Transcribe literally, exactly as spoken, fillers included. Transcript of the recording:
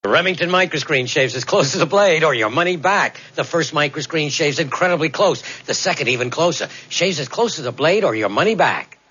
The Remington microscreen shaves as close as a blade or your money back. The first microscreen shaves incredibly close. The second even closer. Shaves as close as a blade or your money back.